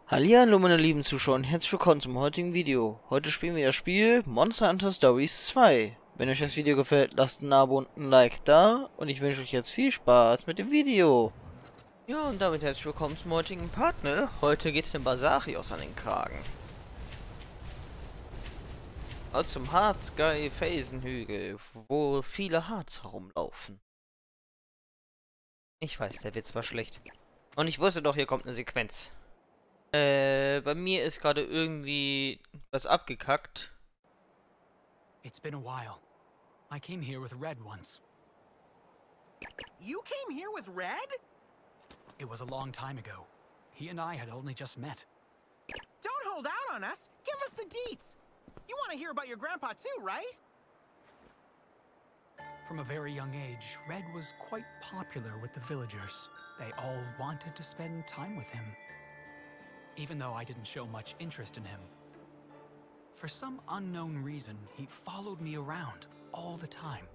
Hallihallo meine lieben Zuschauer und herzlich willkommen zum heutigen Video. Heute spielen wir das Spiel Monster Hunter Stories 2. Wenn euch das Video gefällt, lasst ein Abo und ein Like da und ich wünsche euch jetzt viel Spaß mit dem Video. Ja, und damit herzlich willkommen zum heutigen Partner. Heute geht's dem Basarios an den Kragen. Und zum Harzsky Felsenhügel, wo viele Harz herumlaufen. Ich weiß, der Witz war schlecht. Und ich wusste doch, hier kommt eine Sequenz. Bei mir ist gerade irgendwie was abgekackt. It's been a while. I came here with Red once. You came here with Red? It was a long time ago. He and I had only just met. Don't hold out on us. Give us the deets. You want to hear about your grandpa too, right? From a very young age, Red was quite popular with the villagers. They all wanted to spend time with him. Even though I didn't show much interest in him. For some unknown reason, he followed me around all the time.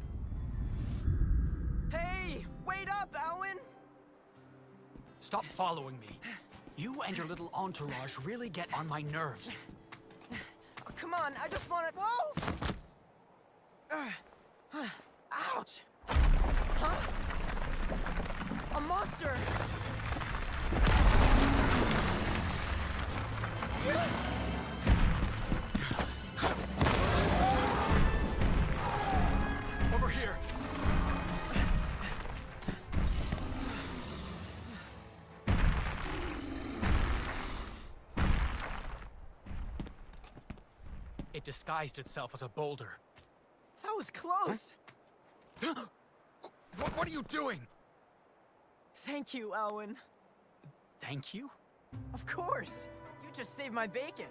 Hey, wait up, Alwyn! Stop following me. You and your little entourage really get on my nerves. Oh, come on, I just want to... Whoa! Ouch! Huh? A monster! Over here. It disguised itself as a boulder. That was close! What are you doing? Thank you, Alwyn. Thank you? Of course! You just saved my bacon.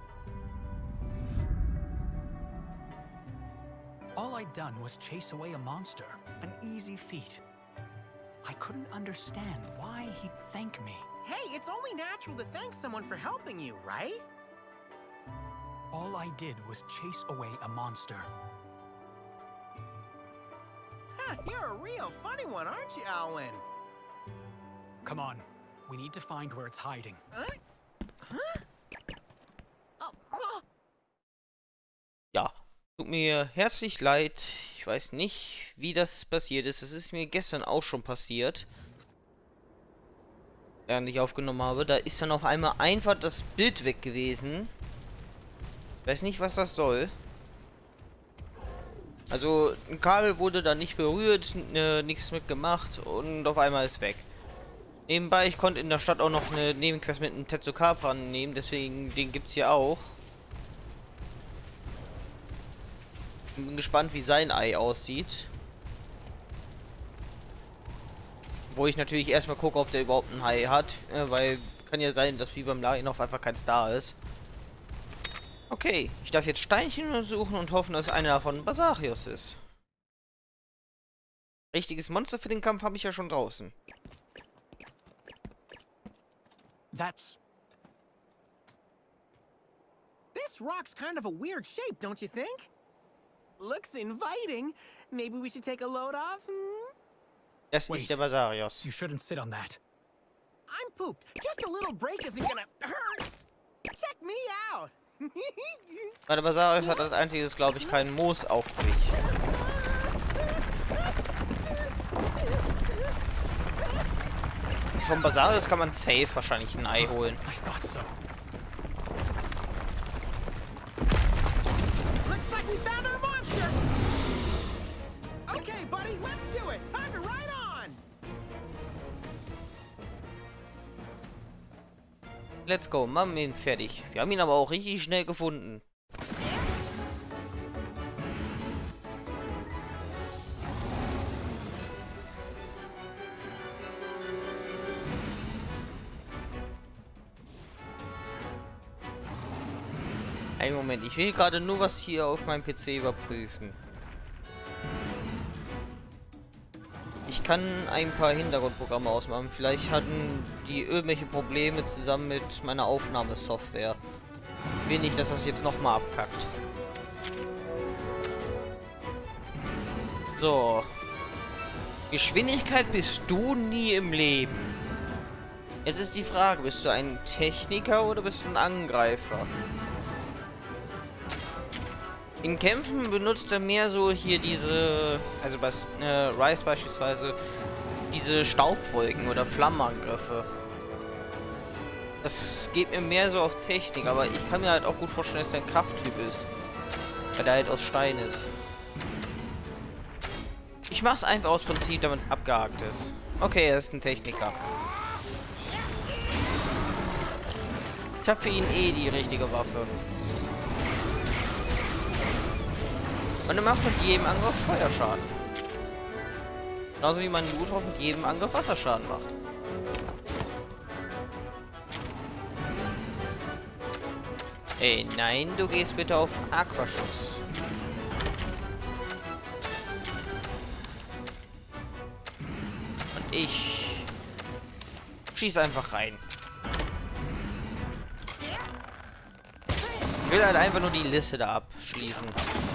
All I'd done was chase away a monster, an easy feat. I couldn't understand why he'd thank me. Hey, it's only natural to thank someone for helping you, right? All I did was chase away a monster. Huh, you're a real funny one, aren't you, Alwyn? Come on, we need to find where it's hiding. Ja, tut mir herzlich leid. Ich weiß nicht, wie das passiert ist. Es ist mir gestern auch schon passiert. Während ich aufgenommen habe. Da ist dann auf einmal einfach das Bild weg gewesen. Weiß nicht, was das soll. Also, ein Kabel wurde da nicht berührt, nichts mitgemacht und auf einmal ist weg. Nebenbei, ich konnte in der Stadt auch noch eine Nebenquest mit einem Tetsu Capra nehmen, deswegen den gibt's hier auch. Bin gespannt, wie sein Ei aussieht. Wo ich natürlich erstmal gucke, ob der überhaupt ein Ei hat, weil kann ja sein, dass wie beim Lagerhof einfach kein Star ist. Okay, ich darf jetzt Steinchen suchen und hoffen, dass einer davon Basarios ist. Richtiges Monster für den Kampf habe ich ja schon draußen. That's... This rock's kind of a weird shape, don't you think? Looks inviting. Maybe we should take a load off? Das Wait. ist der Basarios. You shouldn't sit on that. I'm pooped. Just a little break isn't gonna hurt. Check me out. Weil der Basarios hat als einziges, glaube ich, keinen Moos auf sich. Vom Basarios kann man safe wahrscheinlich ein Ei holen. I thought so. Looks like we found our monster. Okay, buddy, let's do it. Time to ride on. Let's go, machen wir ihn fertig. Wir haben ihn aber auch richtig schnell gefunden. Einen Moment, ich will gerade nur was hier auf meinem PC überprüfen. Ich kann ein paar Hintergrundprogramme ausmachen. Vielleicht hatten die irgendwelche Probleme zusammen mit meiner Aufnahmesoftware. Ich will nicht, dass das jetzt nochmal abkackt. So. Geschwindigkeit bist du nie im Leben. Jetzt ist die Frage, bist du ein Techniker oder bist du ein Angreifer? In Kämpfen benutzt er mehr so hier diese, also bei Rise beispielsweise, diese Staubwolken oder Flammenangriffe. Das geht mir mehr so auf Technik, aber ich kann mir halt auch gut vorstellen, dass der ein Krafttyp ist. Weil der halt aus Stein ist. Ich mach's einfach aus Prinzip, damit es abgehakt ist. Okay, er ist ein Techniker. Ich habe für ihn eh die richtige Waffe. Und er macht mit jedem Angriff Feuerschaden. Genauso wie mein Luthor mit jedem Angriff Wasserschaden macht. Ey, nein, du gehst bitte auf Aquaschuss. Und ich schieße einfach rein. Ich will halt einfach nur die Liste da abschließen.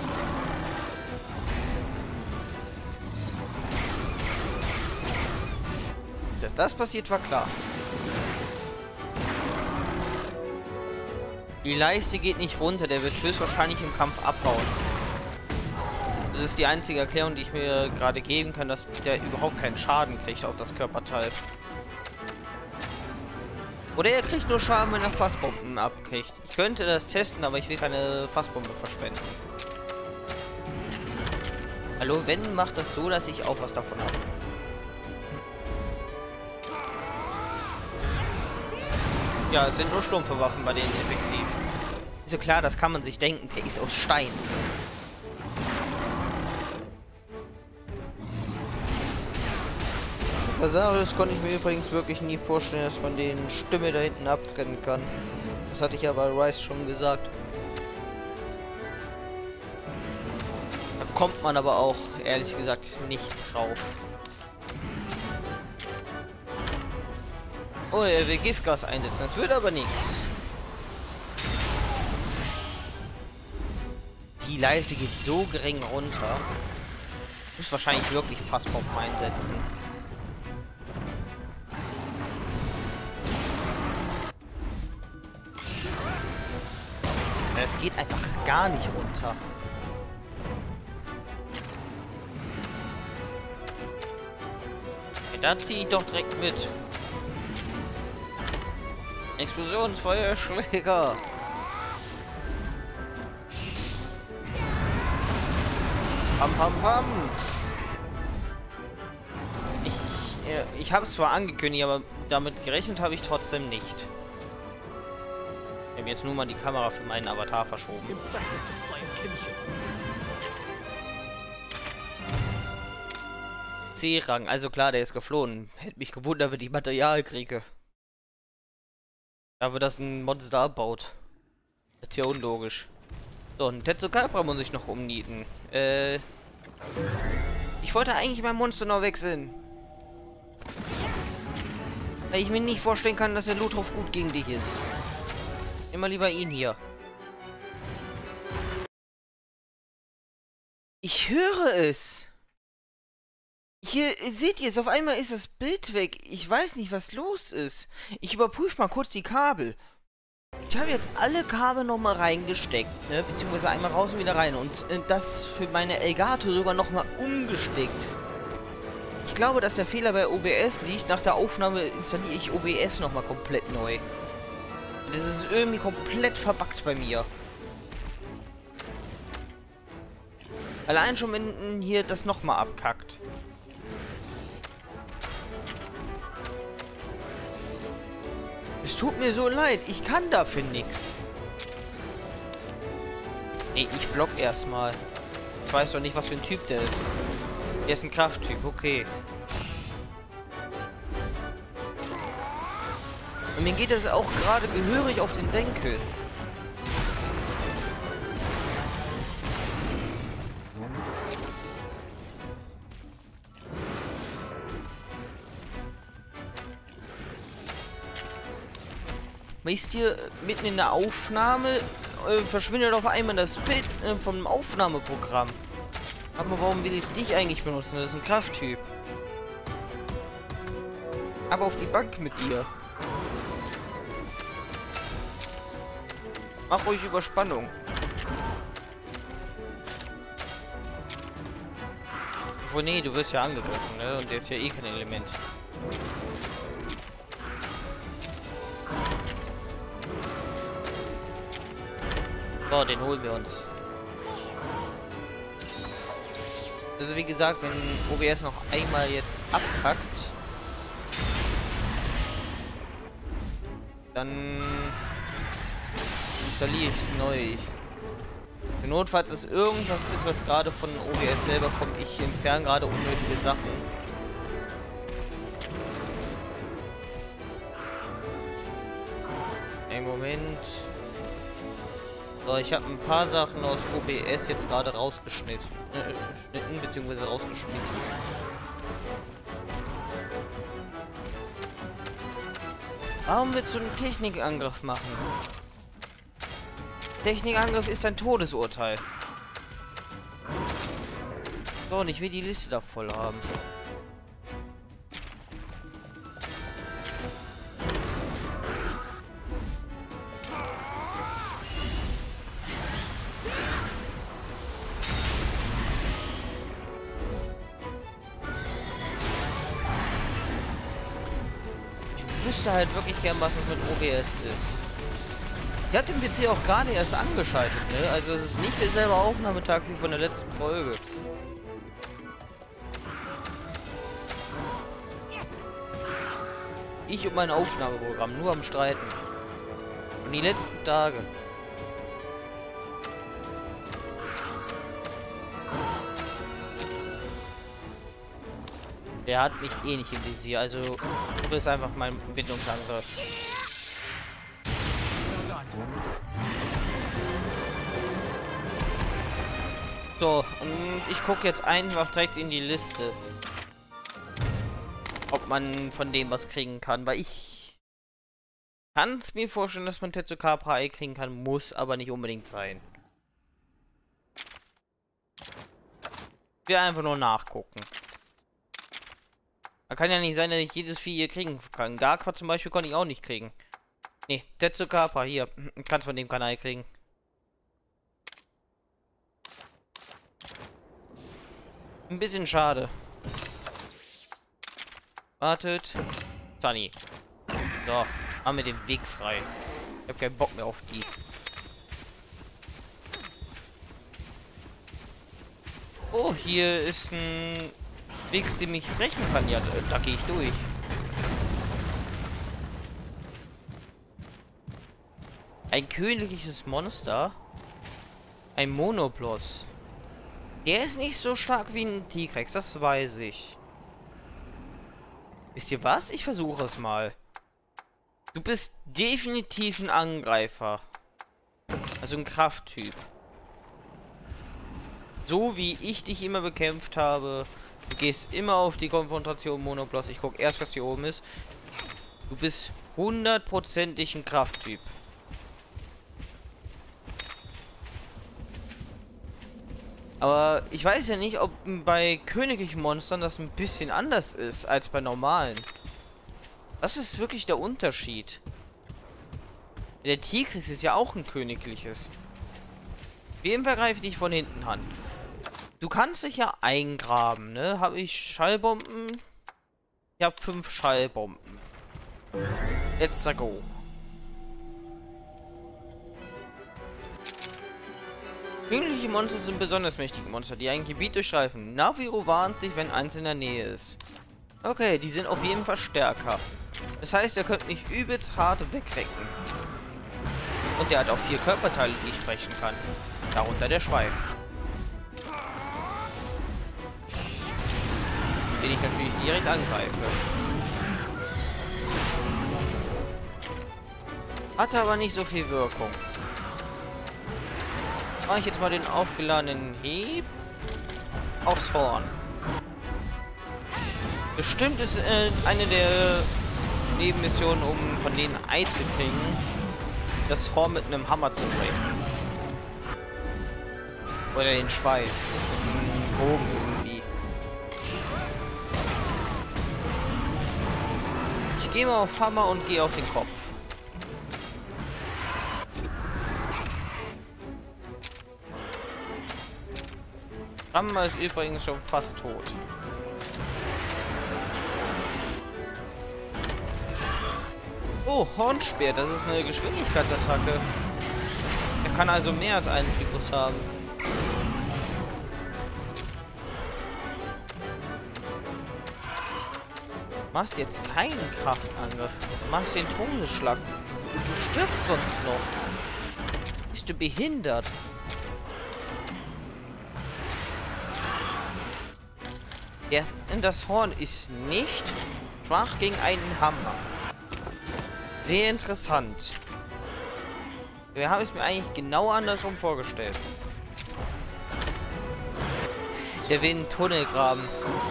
Dass das passiert, war klar. Die Leiste geht nicht runter, der wird höchstwahrscheinlich im Kampf abhauen. Das ist die einzige Erklärung, die ich mir gerade geben kann, dass der überhaupt keinen Schaden kriegt auf das Körperteil. Oder er kriegt nur Schaden, wenn er Fassbomben abkriegt. Ich könnte das testen, aber ich will keine Fassbombe verschwenden. Hallo, wenn, macht das so, dass ich auch was davon habe. Ja, es sind nur stumpfe Waffen bei denen effektiv. Ist so klar, das kann man sich denken. Der ist aus Stein. Vasarius konnte ich mir übrigens wirklich nie vorstellen, dass man den Stimme da hinten abtrennen kann. Das hatte ich ja bei Rise schon gesagt. Da kommt man aber auch, ehrlich gesagt, nicht drauf. Oh, er will Giftgas einsetzen. Das wird aber nichts. Die Leiste geht so gering runter. Muss wahrscheinlich wirklich Fassbomben einsetzen. Es geht einfach gar nicht runter. Ja, da ziehe ich doch direkt mit. Explosionsfeuerschläger. Pam pam pam. Ich habe es zwar angekündigt, aber damit gerechnet habe ich trotzdem nicht. Ich habe jetzt nur mal die Kamera für meinen Avatar verschoben. C-Rang, also klar, der ist geflohen. Hätte mich gewundert, wenn ich Material kriege. Da wird das ein Monster abbaut. Das ist ja unlogisch. So, ein Tetsukabra muss ich noch umnieten. Ich wollte eigentlich mein Monster noch wechseln. Weil ich mir nicht vorstellen kann, dass der Luthor gut gegen dich ist. Immer lieber ihn hier. Ich höre es. Hier, seht ihr es, auf einmal ist das Bild weg. Ich weiß nicht, was los ist. Ich überprüfe mal kurz die Kabel. Ich habe jetzt alle Kabel nochmal reingesteckt, ne? Beziehungsweise einmal raus und wieder rein. Und das für meine Elgato sogar nochmal umgesteckt. Ich glaube, dass der Fehler bei OBS liegt. Nach der Aufnahme installiere ich OBS nochmal komplett neu. Das ist irgendwie komplett verbuggt bei mir. Allein schon, wenn hier das nochmal abkackt. Es tut mir so leid, ich kann dafür nichts. Nee, ich block erstmal. Ich weiß doch nicht, was für ein Typ der ist. Der ist ein Krafttyp, okay. Und mir geht es auch gerade gehörig auf den Senkel. Wisst ihr, mitten in der Aufnahme verschwindet auf einmal das Bild vom Aufnahmeprogramm. Aber warum will ich dich eigentlich benutzen? Das ist ein Krafttyp. Aber auf die Bank mit dir. Mach ruhig Überspannung. Obwohl, nee, du wirst ja angegriffen, ne? Und der ist ja eh kein Element. So, den holen wir uns. Also wie gesagt, wenn OBS noch einmal jetzt abkackt, dann installiere ich es neu. Notfalls ist irgendwas ist, was gerade von OBS selber kommt. Ich entferne gerade unnötige Sachen. Einen Moment. So, ich habe ein paar Sachen aus OBS jetzt gerade rausgeschnitten bzw. rausgeschmissen. Warum willst du einen Technikangriff machen? Technikangriff ist ein Todesurteil. So, und ich will die Liste da voll haben. Ich wüsste halt wirklich gern, was es mit OBS ist. Ich habe den PC auch gerade erst angeschaltet, ne? Also es ist nicht derselbe Aufnahmetag wie von der letzten Folge. Ich und mein Aufnahmeprogramm nur am Streiten. Und die letzten Tage. Der hat mich eh nicht im Visier, also du bist einfach mein Bindungsangriff. So, und ich gucke jetzt einfach direkt in die Liste, ob man von dem was kriegen kann, weil ich kann es mir vorstellen, dass man Tetsu Capra Ei kriegen kann, muss aber nicht unbedingt sein. Ich will einfach nur nachgucken. Da kann ja nicht sein, dass ich jedes Vieh hier kriegen kann. Garqua zum Beispiel konnte ich auch nicht kriegen. Nee, Tetsu Capra, hier. Kannst von dem kein Ei kriegen. Ein bisschen schade. Wartet. Sunny. So, haben wir den Weg frei. Ich habe keinen Bock mehr auf die. Oh, hier ist ein Weg, den ich brechen kann. Ja, da gehe ich durch. Ein königliches Monster. Ein Monobloss. Der ist nicht so stark wie ein T-Rex, das weiß ich. Wisst ihr was? Ich versuche es mal. Du bist definitiv ein Angreifer. Also ein Krafttyp. So wie ich dich immer bekämpft habe. Du gehst immer auf die Konfrontation Monobloss. Ich gucke erst, was hier oben ist. Du bist 100%ig ein Krafttyp. Aber ich weiß ja nicht, ob bei königlichen Monstern das ein bisschen anders ist als bei normalen. Das ist wirklich der Unterschied. Der Tigris ist ja auch ein königliches. Wem vergreife ich von hinten an? Du kannst dich ja eingraben, ne? Habe ich Schallbomben? Ich habe 5 Schallbomben. Let's go. Königliche Monster sind besonders mächtige Monster, die ein Gebiet durchstreifen. Naviru warnt dich, wenn eins in der Nähe ist. Okay, die sind auf jeden Fall stärker. Das heißt, er könnte mich übelst hart wegrecken. Und der hat auch 4 Körperteile, die ich sprechen kann. Darunter der Schweif. Den ich natürlich direkt angreife. Hatte aber nicht so viel Wirkung. Mache ich jetzt mal den aufgeladenen Hieb aufs Horn. Bestimmt ist eine der Nebenmissionen, um von denen Ei zu kriegen, das Horn mit einem Hammer zu brechen. Oder den Schweif. Den Bogen irgendwie. Ich gehe mal auf Hammer und gehe auf den Kopf. Ramma ist übrigens schon fast tot. Oh, Hornspeer, das ist eine Geschwindigkeitsattacke. Er kann also mehr als einen Typus haben. Du machst jetzt keinen Kraftangriff. Du machst den Todesschlag. Und du stirbst sonst noch. Bist du behindert? Das Horn ist nicht schwach gegen einen Hammer. Sehr interessant. Wir haben es mir eigentlich genau andersrum vorgestellt. Der will einen Tunnel graben.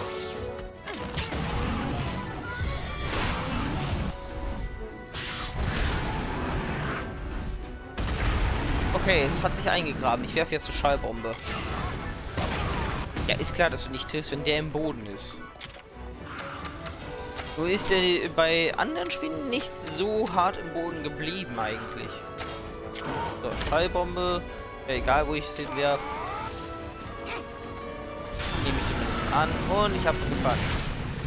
Okay, es hat sich eingegraben. Ich werfe jetzt eine Schallbombe. Ja, ist klar, dass du nicht triffst, wenn der im Boden ist. So ist er bei anderen Spielen nicht so hart im Boden geblieben eigentlich. So, Schallbombe. Ja, egal, wo ich es hinwerfe. Nehme ich zumindest an. Und ich habe es gefangen.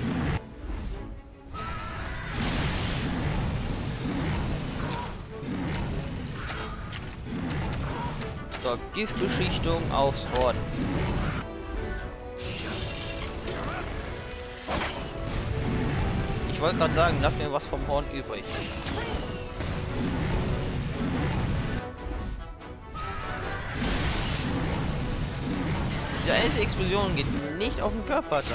So, Giftbeschichtung aufs Horn. Ich wollte gerade sagen, lass mir was vom Horn übrig. Diese alte Explosion geht nicht auf den Körperteil.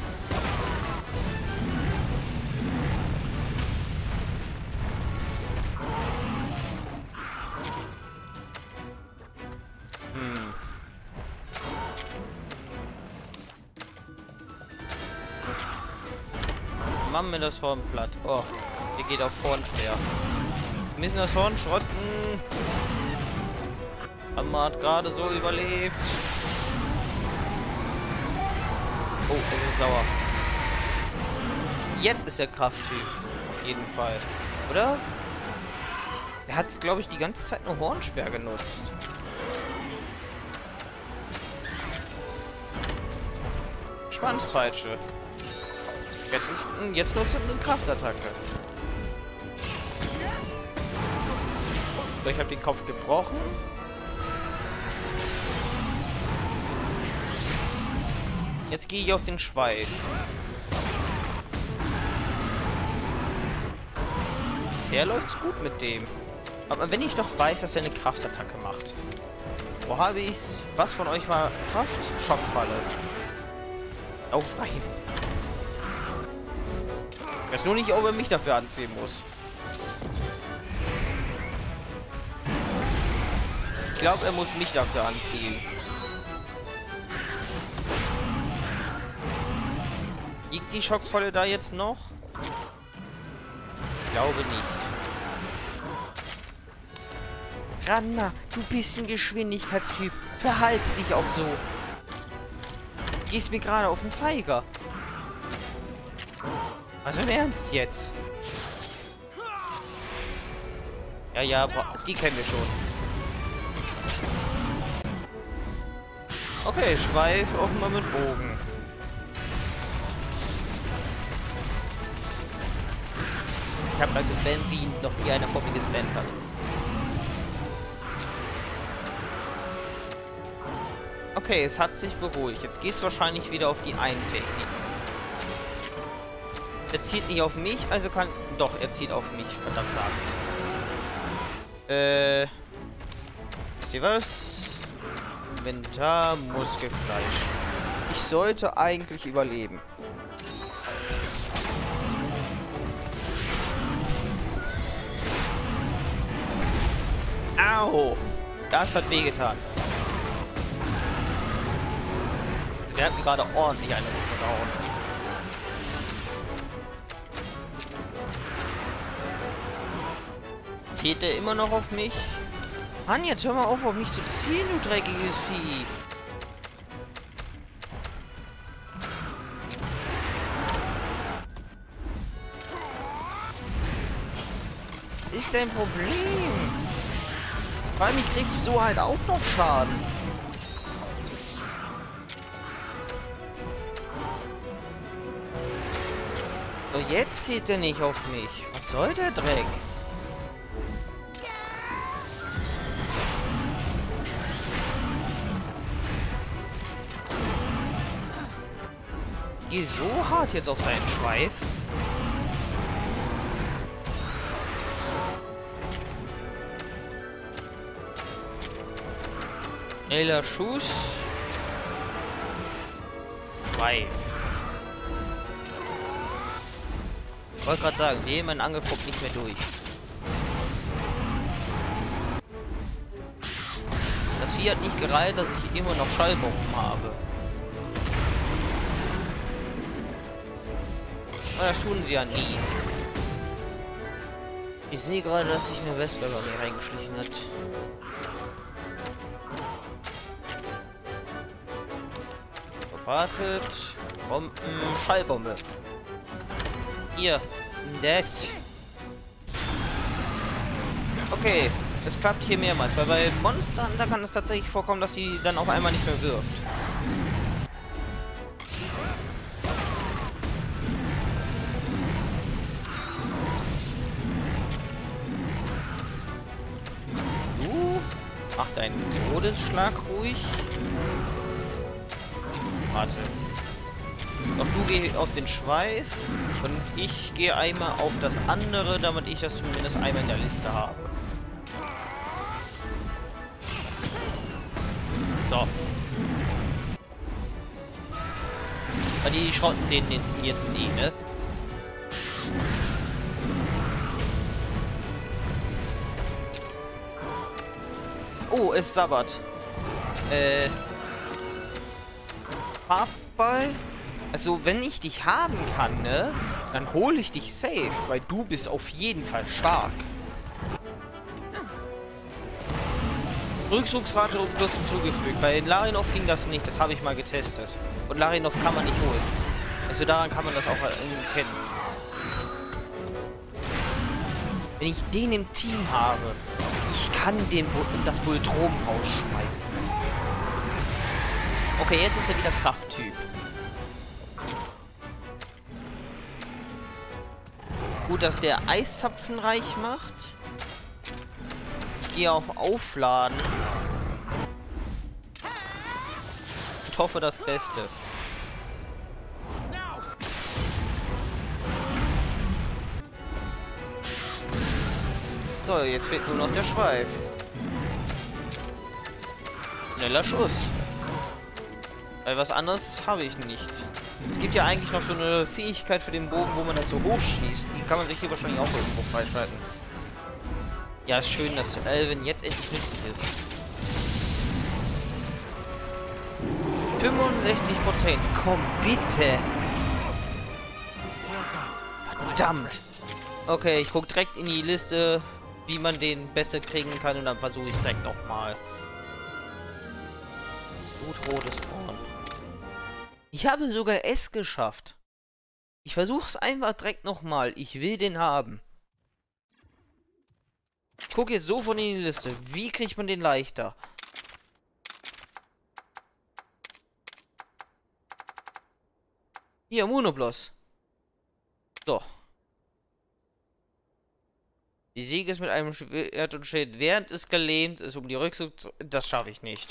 Machen wir das Horn platt. Oh, der geht auf Hornspeer. Wir müssen das Horn schrotten. Hammer hat gerade so überlebt. Oh, es ist sauer. Jetzt ist der Krafttyp. Auf jeden Fall. Oder? Er hat, glaube ich, die ganze Zeit nur Hornspeer genutzt. Schwanzpeitsche. Jetzt nutzt er eine Kraftattacke. So, ich habe den Kopf gebrochen. Jetzt gehe ich auf den Schweif. Bisher läuft's gut mit dem. Aber wenn ich doch weiß, dass er eine Kraftattacke macht. Wo habe ich's? Was von euch war Kraft? Schockfalle. Auf rein. Ich weiß nur nicht, ob er mich dafür anziehen muss. Ich glaube, er muss mich dafür anziehen. Liegt die Schockfalle da jetzt noch? Ich glaube nicht. Ranma, du bist ein Geschwindigkeitstyp. Verhalte dich auch so. Du gehst mir gerade auf den Zeiger. Also im Ernst jetzt? Ja, die kennen wir schon. Okay, Schweif offenbar mit Bogen. Ich habe da gespannt, wie noch nie einer vor mir gespannt hat. Okay, es hat sich beruhigt. Jetzt geht es wahrscheinlich wieder auf die Eintechnik. Er zielt nicht auf mich, also kann... Doch, er zielt auf mich, verdammte Axt. Wisst ihr was? Inventar, Muskelfleisch. Ich sollte eigentlich überleben. Au! Das hat wehgetan. Der hat mir gerade ordentlich eine runtergehauen. Zählt der immer noch auf mich? Mann, jetzt hör mal auf mich zu ziehen, du dreckiges Vieh. Was ist dein Problem? Vor allem, ich krieg so halt auch noch Schaden. So, jetzt zieht er nicht auf mich. Was soll der Dreck? Ich gehe so hart jetzt auf seinen Schweif. Schneller Schuss. Schweif. Ich wollte gerade sagen, mein Angriff kommt nicht mehr durch. Das Vieh hat nicht gereilt, dass ich immer noch Schallbomben habe. Aber das tun sie ja nie. Ich sehe gerade, dass sich eine Wespe bei mir reingeschlichen hat. Wartet. Bomben. Schallbombe. Hier. Das. Okay. Es klappt hier mehrmals. Weil bei Monster Hunter kann es tatsächlich vorkommen, dass sie dann auf einmal nicht mehr wirft. Mach deinen Todesschlag ruhig. Warte. Doch du geh auf den Schweif und ich gehe einmal auf das andere, damit ich das zumindest einmal in der Liste habe. So. Weil die schrotten den jetzt nie, ne? Oh, es sabbert. Farbball. Also, wenn ich dich haben kann, ne? Dann hole ich dich safe, weil du bist auf jeden Fall stark. Rückzugsrate um plus hinzugefügt. Bei Larinov ging das nicht, das habe ich mal getestet. Und Larinov kann man nicht holen. Also daran kann man das auch erkennen. Wenn ich den im Team habe, ich kann das Bultrom rausschmeißen. Okay, jetzt ist er wieder Krafttyp. Gut, dass der Eiszapfen reich macht. Ich gehe auf Aufladen. Ich hoffe das Beste. So, jetzt fehlt nur noch der Schweif. Schneller Schuss. Weil was anderes habe ich nicht. Es gibt ja eigentlich noch so eine Fähigkeit für den Bogen, wo man das so hoch schießt. Die kann man sich hier wahrscheinlich auch irgendwo freischalten. Ja, ist schön, dass Elvin jetzt endlich nützlich ist. 65%. Komm, bitte. Verdammt. Okay, ich gucke direkt in die Liste, wie man den besser kriegen kann. Und dann versuche ich es direkt nochmal. Blutrotes Horn. Ich habe sogar es geschafft. Ich versuche es einfach direkt nochmal. Ich will den haben. Ich gucke jetzt sofort in die Liste. Wie kriegt man den leichter? Hier, Monoblos. So. Die Siege ist mit einem Schwert und Schild, während es gelähmt ist, um die Rückzug zu... Das schaffe ich nicht.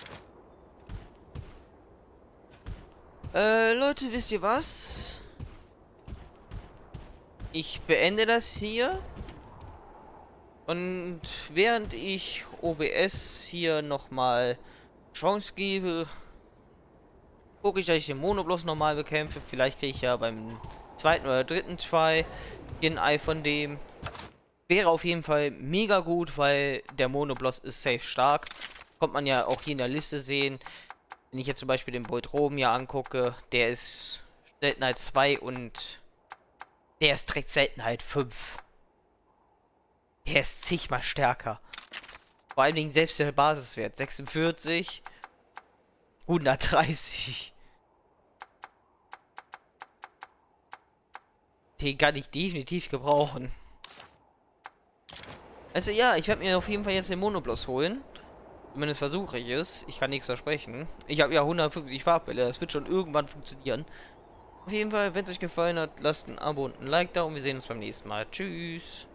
Leute, wisst ihr was? Ich beende das hier. Und während ich OBS hier nochmal Chance gebe, gucke ich, dass ich den Monoblos nochmal bekämpfe. Vielleicht kriege ich ja beim zweiten oder dritten Try ein Ei von dem. Wäre auf jeden Fall mega gut, weil der Monoblos ist safe stark. Kommt man ja auch hier in der Liste sehen. Wenn ich jetzt zum Beispiel den Bultrom hier angucke, der ist Seltenheit 2 und der ist direkt Seltenheit 5. Der ist zigmal stärker. Vor allen Dingen selbst der Basiswert 46, 130. Den kann ich definitiv gebrauchen. Also ja, ich werde mir auf jeden Fall jetzt den Monoblos holen. Zumindest versuche ich es. Ich kann nichts versprechen. Ich habe ja 150 Farbbälle. Das wird schon irgendwann funktionieren. Auf jeden Fall, wenn es euch gefallen hat, lasst ein Abo und ein Like da und wir sehen uns beim nächsten Mal. Tschüss.